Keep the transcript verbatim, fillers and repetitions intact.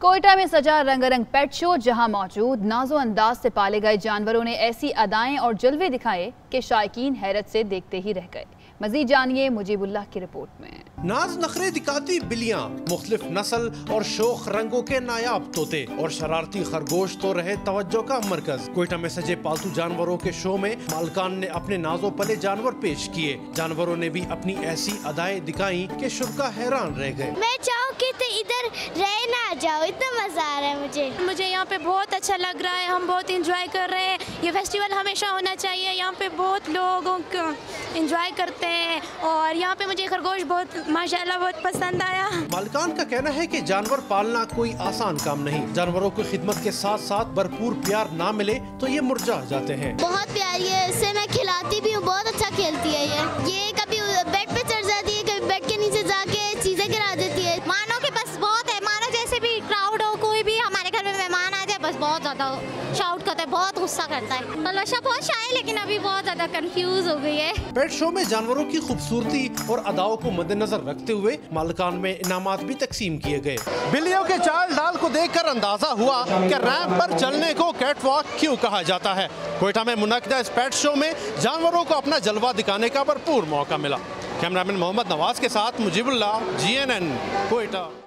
कोयटा में सजा रंगारंग पेट शो, जहां मौजूद नाजो अंदाज से पाले गए जानवरों ने ऐसी अदाएं और जलवे दिखाए कि शायकीन हैरत से देखते ही रह गए। मजीद जानिए मुजीबुल्लाह की रिपोर्ट में। नाज नखरे दिखाती बिल्लियां, मुख्तलिफ नस्ल और शोख रंगों के नायाब तोते और शरारती खरगोश तो रहे तवज्जो का मरकज। कोयटा में सजे पालतू जानवरों के शो में मालकान ने अपने नाजो पले जानवर पेश किए। जानवरों ने भी अपनी ऐसी अदाएं दिखाई कि शुरा हैरान रह गए। मैं चाहूँ कि तो इधर रह ना जाओ, इतना मजा आ रहा है मुझे मुझे यहाँ पे बहुत अच्छा लग रहा है। हम बहुत इंजॉय कर रहे हैं। ये फेस्टिवल हमेशा होना चाहिए। यहाँ पे बहुत लोगों को इंजॉय करते हैं और यहाँ पे मुझे खरगोश बहुत माशाल्लाह बहुत पसंद आया। मालिकान का कहना है कि जानवर पालना कोई आसान काम नहीं। जानवरों को खिदमत के साथ साथ भरपूर प्यार ना मिले तो ये मुरझा जाते हैं। बहुत प्यारी है, इससे मैं खिलाती भी हूँ, बहुत अच्छा खेलती है। ये ये कभी बेड पे चढ़ जाती है, कभी बेड के नीचे जाके चीजें गिरा देती है। मानो के बस बहुत है, मानो जैसे भी क्राउड हो, कोई भी हमारे घर में मेहमान आ जाए, बस बहुत ज्यादा शाउट करता है, बहुत गुस्सा करता है। तलाशा बहुत शाय, लेकिन अभी बहुत ज्यादा कंफ्यूज हो गई है। पेट शो में जानवरों की खूबसूरती और अदाओं को मद्देनजर रखते हुए मालिकान में इनामात भी तकसीम किए गए। बिल्लियों के चाल डाल को देखकर अंदाजा हुआ कि रैंप पर चलने को कैट वॉक क्यों कहा जाता है। कोयटा में मुनक्किदा इस पेट शो में जानवरों को अपना जलवा दिखाने का भरपूर मौका मिला। कैमरामैन मोहम्मद नवाज के साथ Mujibullah, G N N, Quetta.